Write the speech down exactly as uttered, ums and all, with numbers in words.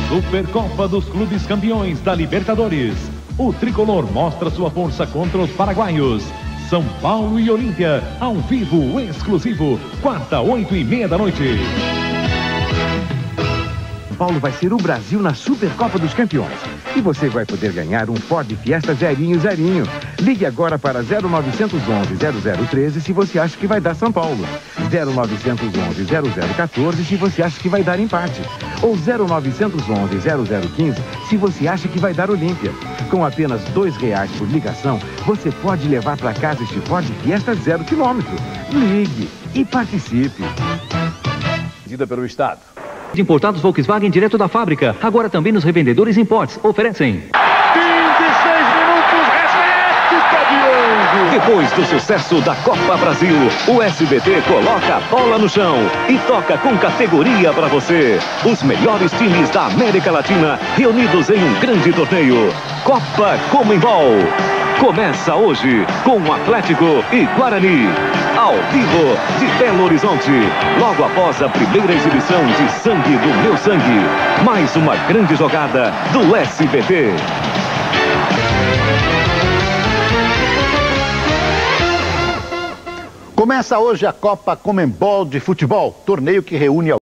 Supercopa dos Clubes Campeões da Libertadores. O tricolor mostra sua força contra os paraguaios. São Paulo e Olímpia, ao vivo, exclusivo, quarta, oito e meia da noite. São Paulo vai ser o Brasil na Supercopa dos Campeões. E você vai poder ganhar um Ford Fiesta zerinho zerinho. Ligue agora para zero novecentos onze, zero zero treze se você acha que vai dar São Paulo. zero novecentos onze, zero zero quatorze se você acha que vai dar empate. Ou zero novecentos onze, zero zero quinze se você acha que vai dar Olímpia. Com apenas dois reais por ligação, você pode levar para casa este Ford Fiesta zero quilômetro. Ligue e participe. Pedida pelo Estado. Importados Volkswagen direto da fábrica. Agora também nos revendedores Imports. Oferecem. vinte e seis minutos, resgate Diogo. Depois do sucesso da Copa Brasil, o S B T coloca a bola no chão e toca com categoria para você. Os melhores times da América Latina reunidos em um grande torneio. Copa Comembol. Começa hoje com Atlético e Guarani. Ao vivo de Belo Horizonte. Logo após a primeira exibição de Sangue do Meu Sangue. Mais uma grande jogada do S B T. Começa hoje a Copa Comembol de Futebol, torneio que reúne